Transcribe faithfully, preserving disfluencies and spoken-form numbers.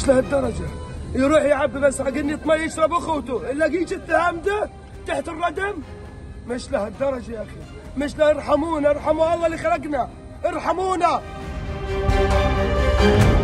مش لهالدرجة. يروح يعبي بس قنية مي يشرب اخوته، الا جيج اتهام ده تحت الردم. مش لهالدرجة يا اخي، مش لا. ارحمونا، ارحموا الله اللي خلقنا، ارحمونا.